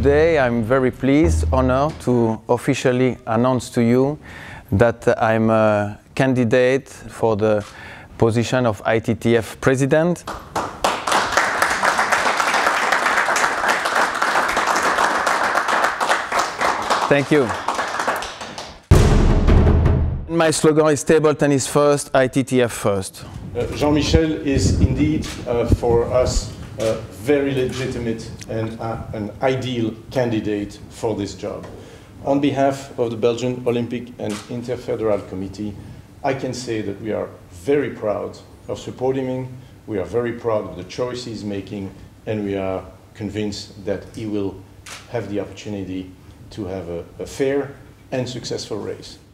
Today I'm very pleased, honored to officially announce to you that I'm a candidate for the position of ITTF President. Thank you. My slogan is table tennis first, ITTF first. Jean-Michel is indeed for us a very legitimate and an ideal candidate for this job. On behalf of the Belgian Olympic and Interfederal Committee, I can say that we are very proud of supporting him, we are very proud of the choice he's making, and we are convinced that he will have the opportunity to have a fair and successful race.